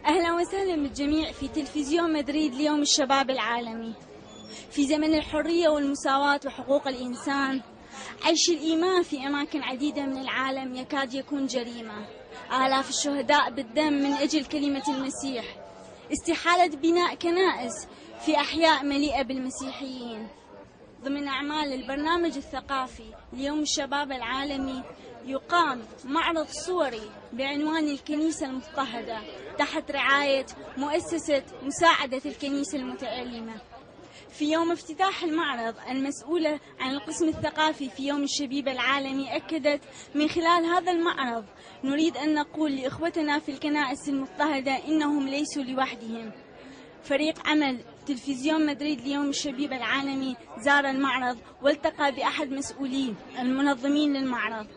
أهلا وسهلا بالجميع في تلفزيون مدريد ليوم الشباب العالمي. في زمن الحرية والمساواة وحقوق الإنسان، عيش الإيمان في أماكن عديدة من العالم يكاد يكون جريمة. آلاف الشهداء بالدم من أجل كلمة المسيح، استحالة بناء كنائس في أحياء مليئة بالمسيحيين. ضمن أعمال البرنامج الثقافي ليوم الشباب العالمي يقام معرض صوري بعنوان الكنيسة المضطهدة تحت رعاية مؤسسة مساعدة الكنيسة المتألمة. في يوم افتتاح المعرض، المسؤولة عن القسم الثقافي في يوم الشبيبة العالمي أكدت: من خلال هذا المعرض نريد أن نقول لإخوتنا في الكنائس المضطهدة إنهم ليسوا لوحدهم. فريق عمل تلفزيون مدريد ليوم الشبيبة العالمي زار المعرض والتقى بأحد مسؤولي المنظمين للمعرض.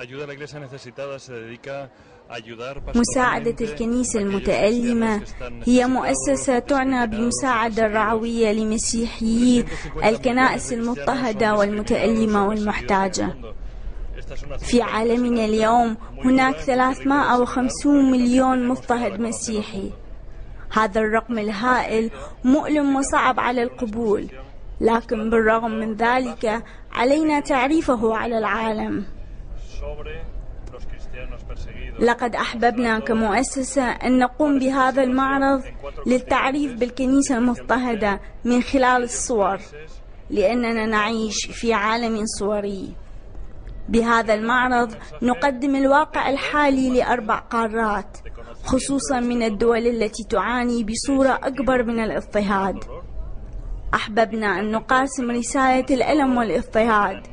مساعدة الكنيسة المتألمة هي مؤسسة تعنى بمساعدة الرعوية لمسيحيي الكنائس المضطهدة والمتألمة والمحتاجة. في عالمنا اليوم هناك 350 مليون مضطهد مسيحي. هذا الرقم الهائل مؤلم وصعب على القبول، لكن بالرغم من ذلك علينا تعريفه على العالم. لقد أحببنا كمؤسسة أن نقوم بهذا المعرض للتعريف بالكنيسة المضطهدة من خلال الصور، لأننا نعيش في عالم صوري. بهذا المعرض نقدم الواقع الحالي ل4 قارات، خصوصا من الدول التي تعاني بصورة أكبر من الاضطهاد. أحببنا أن نقاسم رسالة الألم والاضطهاد،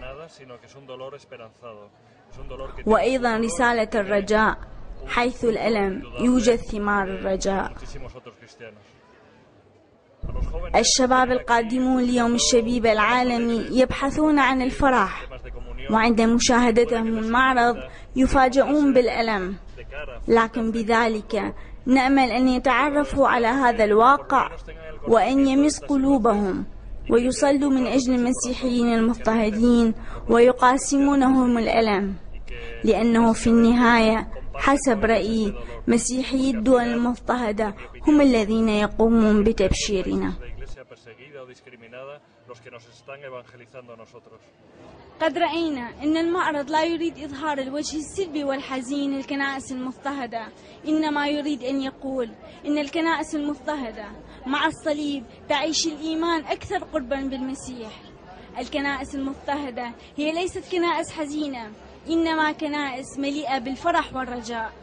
وأيضا رسالة الرجاء، حيث الألم يوجد ثمار الرجاء. الشباب القادمون ليوم الشبيبة العالمي يبحثون عن الفرح، وعند مشاهدتهم المعرض يفاجؤون بالألم، لكن بذلك نأمل أن يتعرفوا على هذا الواقع وأن يمس قلوبهم ويصلوا من أجل المسيحيين المضطهدين ويقاسمونهم الألم، لأنه في النهاية حسب رأيي مسيحيي الدول المضطهدة هم الذين يقومون بتبشيرنا. قد رأينا أن المعرض لا يريد إظهار الوجه السلبي والحزين للكنائس المضطهدة، إنما يريد أن يقول إن الكنائس المضطهدة مع الصليب تعيش الإيمان أكثر قربا بالمسيح. الكنائس المضطهدة هي ليست كنائس حزينة، إنما كنائس مليئة بالفرح والرجاء.